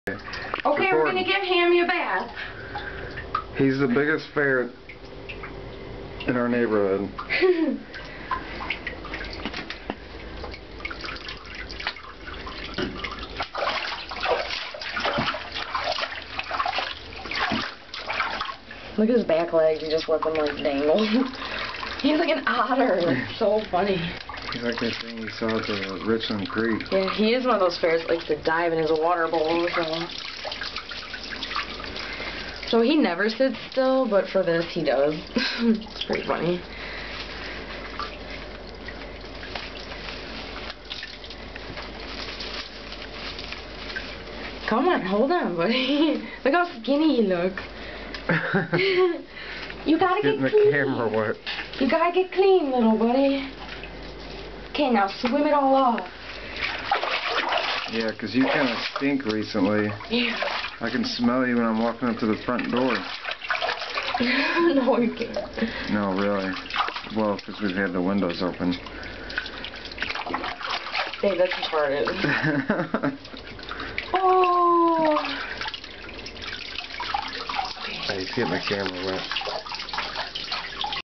Okay, we're gonna give Hammy a bath. He's the biggest ferret in our neighborhood. Look at his back legs, he just let them like dangle. He's like an otter, that's so funny. He's like that thing you saw at the Richland Creek. Yeah, he is one of those ferrets that likes to dive in his water bowl. So he never sits still, but for this he does. It's pretty funny. Come on, hold on, buddy. Look how skinny you look. You gotta get clean. Getting the camera wet. You gotta get clean, little buddy. Okay, now swim it all off. Yeah, 'cause you kind of stink recently. Yeah. I can smell you when I'm walking up to the front door. No, you can't. No, really. Well, 'cause we've had the windows open. Babe, that's retarded. Oh! He's getting the camera wet.